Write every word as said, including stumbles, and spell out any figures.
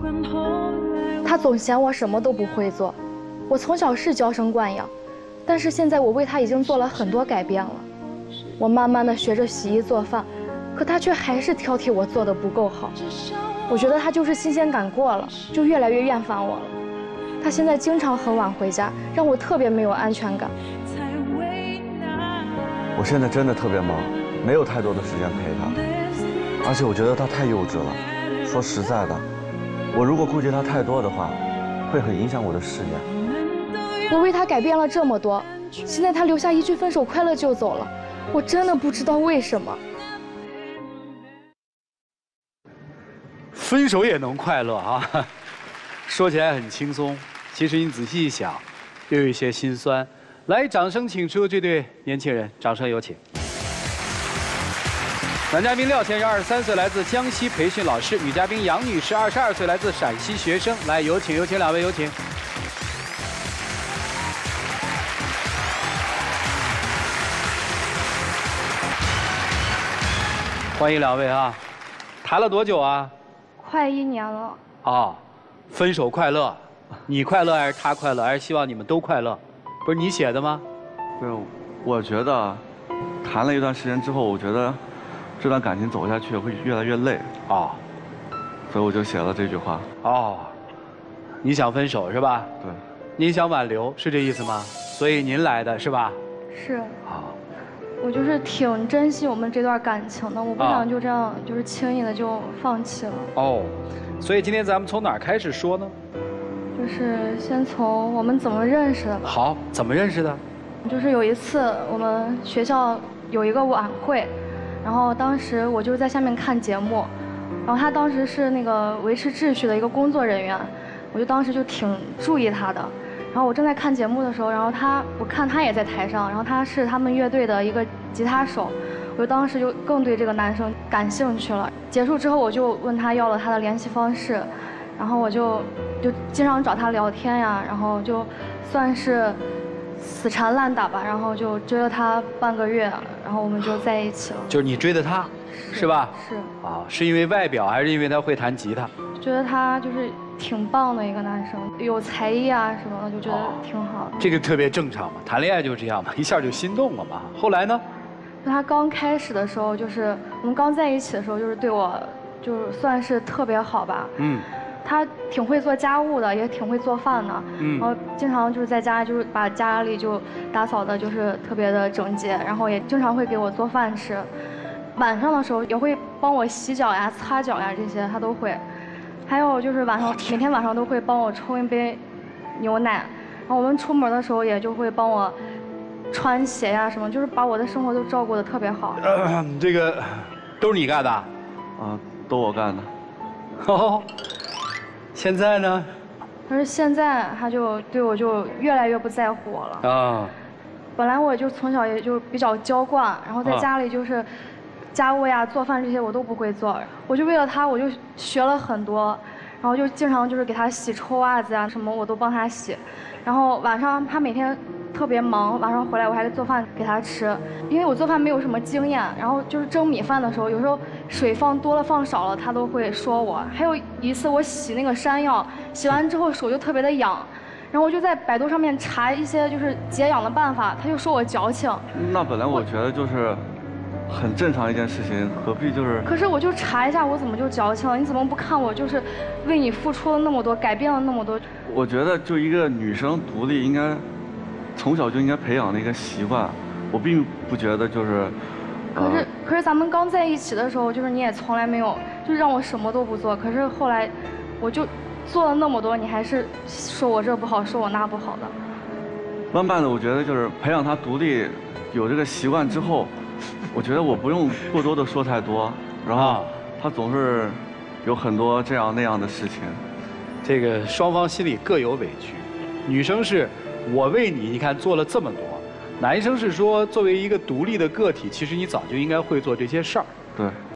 他总嫌我什么都不会做，我从小是娇生惯养，但是现在我为他已经做了很多改变了。我慢慢的学着洗衣做饭，可他却还是挑剔我做的不够好。我觉得他就是新鲜感过了，就越来越厌烦我了。他现在经常很晚回家，让我特别没有安全感。 我现在真的特别忙，没有太多的时间陪他，而且我觉得他太幼稚了。说实在的，我如果顾及他太多的话，会很影响我的事业。 我为他改变了这么多，现在他留下一句分手快乐就走了，我真的不知道为什么。 分手也能快乐啊，说起来很轻松，其实你仔细一想，又有一些心酸。来，掌声请出这对年轻人，掌声有请。男嘉宾廖先生，二十三岁，来自江西培训老师；女嘉宾杨女士，二十二岁，来自陕西学生。来，有请，有请两位，有请。欢迎两位啊！谈了多久啊？ 快一年了。 哦，分手快乐，你快乐还是他快乐，还是希望你们都快乐？不是你写的吗？ 不是，我觉得谈了一段时间之后，我觉得这段感情走下去会越来越累哦， 所以我就写了这句话。 哦，你想分手是吧？ 对。 您想挽留是这意思吗？所以您来的是吧？ 是。 好。 我就是挺珍惜我们这段感情的，我不想就这样就是轻易的就放弃了。 哦，所以今天咱们从哪儿开始说呢？ 就是先从我们怎么认识的吧。 好，怎么认识的？ 就是有一次我们学校有一个晚会，然后当时我就是在下面看节目，然后他当时是那个维持秩序的一个工作人员，我就当时就挺注意他的。然后我正在看节目的时候，然后他我看他也在台上，然后他是他们乐队的一个吉他手，我就当时就更对这个男生感兴趣了。结束之后我就问他要了他的联系方式，然后我就就经常找他聊天呀，然后就算是死缠烂打吧，然后就追了他半个月，然后我们就在一起了。 就是你追的他，是, 是吧？ 是。 啊，是因为外表还是因为他会弹吉他？ 觉得他就是挺棒的一个男生，有才艺啊什么的，就觉得挺好的。 这个特别正常嘛，谈恋爱就是这样嘛，一下就心动了嘛。后来呢？ 就他刚开始的时候，就是我们刚在一起的时候，就是对我，就是算是特别好吧。嗯。他挺会做家务的，也挺会做饭的。嗯。然后经常就是在家就是把家里就打扫的，就是特别的整洁，然后也经常会给我做饭吃。晚上的时候也会帮我洗脚呀、擦脚呀，这些他都会。还有就是晚上每天晚上都会帮我冲一杯牛奶，然后我们出门的时候也就会帮我穿鞋呀什么，就是把我的生活都照顾得特别好。 呃，这个都是你干的？啊， 都我干的。 哦，现在呢？ 但是现在他就对我就越来越不在乎我了。啊。本来我就从小也就比较娇惯，然后在家里就是。家务呀、做饭这些我都不会做，我就为了他，我就学了很多，然后就经常就是给他洗臭袜子啊什么，我都帮他洗。然后晚上他每天特别忙，晚上回来我还得做饭给他吃，因为我做饭没有什么经验，然后就是蒸米饭的时候，有时候水放多了放少了，他都会说我。还有一次我洗那个山药，洗完之后手就特别的痒，然后我就在百度上面查一些就是解痒的办法，他就说我矫情。 那本来我觉得就是。很正常一件事情，何必就是？ 可是我就查一下，我怎么就矫情了？你怎么不看我就是为你付出了那么多，改变了那么多？ 我觉得就一个女生独立，应该从小就应该培养的一个习惯。我并不觉得就是。 可是、呃、可是咱们刚在一起的时候，就是你也从来没有就让我什么都不做。可是后来，我就做了那么多，你还是说我这不好，说我那不好的。 慢慢的，我觉得就是培养她独立，有这个习惯之后。我觉得我不用过多的说太多，然后他总是有很多这样那样的事情， 这个双方心里各有委屈。女生是我为你，你看做了这么多；男生是说作为一个独立的个体，其实你早就应该会做这些事儿。 对。